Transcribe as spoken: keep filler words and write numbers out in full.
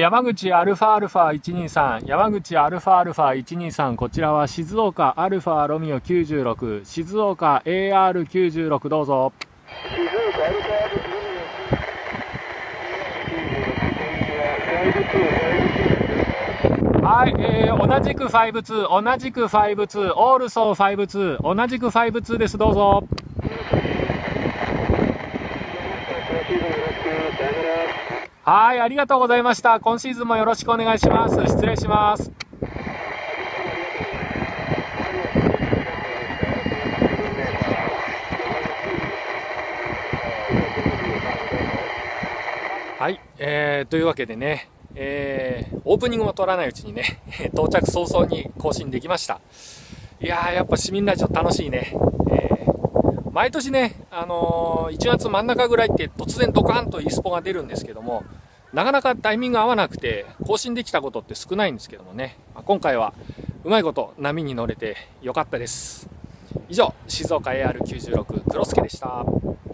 山口アルファアルファいちにさん、山口アルファアルファいちにさん、こちらは静岡アルファロミオきゅうじゅうろく、静岡 エーアールきゅうじゅうろく、どうぞ。静岡アルファロミオはい、えー、同じくファイブツー、同じくファイブツー、オールソーファイブツー、同じくファイブツーです、どうぞ。はい、ありがとうございました。今シーズンもよろしくお願いします。失礼します。はい、えー、というわけでね、えー、オープニングも取らないうちにね、到着早々に更新できました。いやー、やっぱ市民ラジオ楽しいね。えー、毎年ね、あのー、いちがつ真ん中ぐらいって突然ドカーンと e スポが出るんですけども、なかなかタイミング合わなくて更新できたことって少ないんですけどもね、まあ、今回はうまいこと波に乗れてよかったです。以上、静岡 エーアールきゅうじゅうろく 黒助でした。